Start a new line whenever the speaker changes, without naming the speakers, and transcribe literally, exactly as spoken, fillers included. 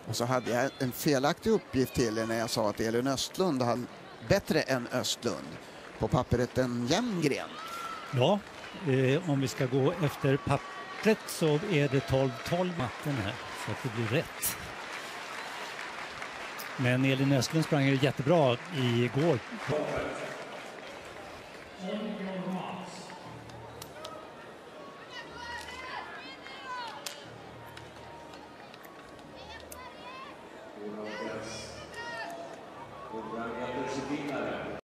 Och så hade jag en felaktig uppgift till er när jag sa att Elin Östlund hade bättre än Östlund. På pappret en jämn gren.
Ja, eh, om vi ska gå efter pappret så är det tolv tolv matten här. Så att det blir rätt. Men Elin Östlund sprang ju jättebra igår.
Programledare